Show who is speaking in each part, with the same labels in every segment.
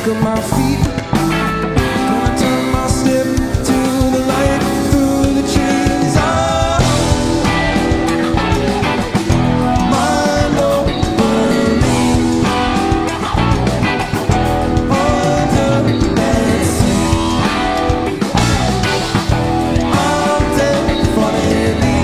Speaker 1: back of my feet. Gonna turn my step to the light through the trees. Mind over me under that sea. I'm dead funny.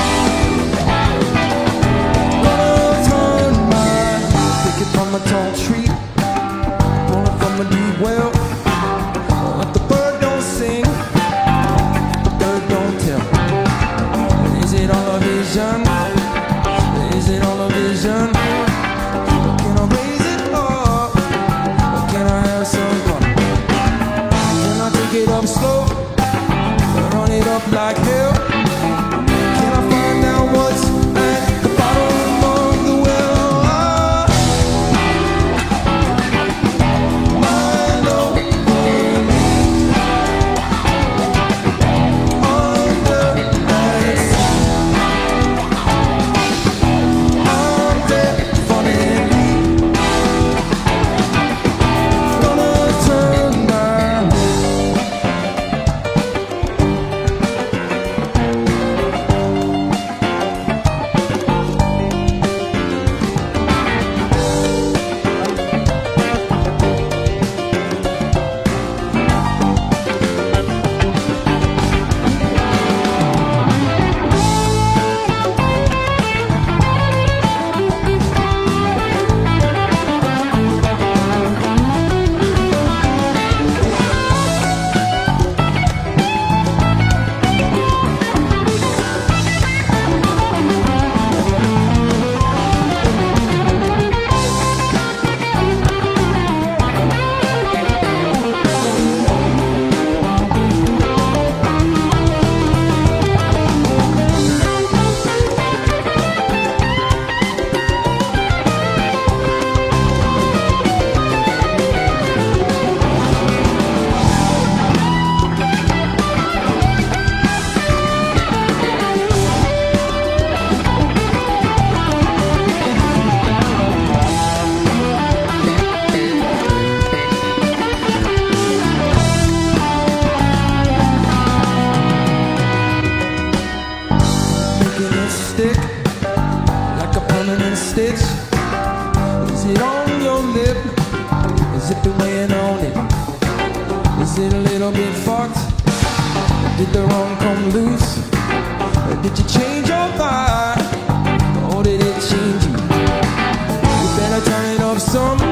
Speaker 1: Gonna turn my pick it from a tall tree, pull it from a deep well. But the bird don't sing, the bird don't tell. Is it all a vision? Is it all a vision? Or can I raise it up? Or can I have some fun? Can I take it up slow? Run it up like hell? Can I find out what's at the bottom of the well? Mind over me under that sea. I'm dead funny. Gonna turn my making it stick like a permanent stitch. Is it on your lip? Is it the weighing on it? Is it a little bit fucked? Did the wrong come loose? Or did you change your mind? Or did it change you? You better turn it up some.